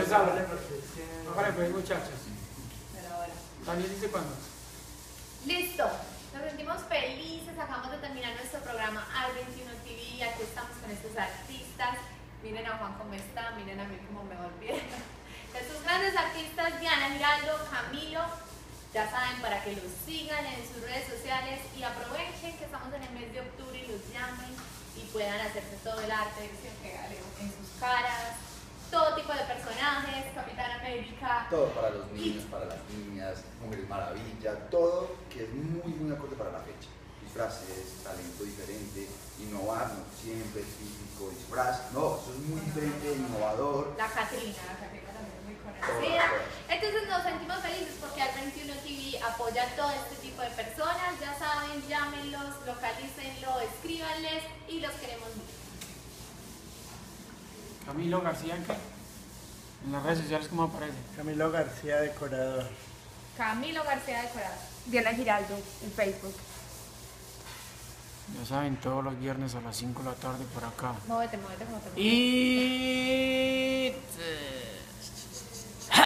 empezamos. Ahora pues, muchachos. Pero bueno. ¿También dice cuándo? Listo. Nos sentimos felices. Acabamos de terminar nuestro programa Al 21 TV. Y aquí estamos con estos artistas. Miren a Juan cómo está. Miren a mí cómo me volví. Estos grandes artistas, Diana Giraldo, Camilo. Ya saben, para que los sigan en sus redes sociales y aprovechen que estamos en el mes de octubre y los llamen y puedan hacerse todo el arte en sus caras, todo tipo de personajes, Capitán América. Todo para los niños, para las niñas, Mujeres Maravilla, todo que es muy acorde para la fecha. Disfraces, talento diferente, innovar, no siempre típico disfraz, no, eso es muy diferente, innovador. La Catrina también es muy conocida. Entonces nos sentimos felices porque Al 21 TV apoya a todo este tipo de personas. Ya saben, llámenlos, localícenlo, escríbanles y los queremos mucho. Camilo García, ¿en qué? En las redes sociales, ¿cómo aparece? Camilo García, decorador. Camilo García Decorado. Diana Giraldo en Facebook. Ya saben, todos los viernes a las 5 de la tarde por acá. Muévete como te mueves. Y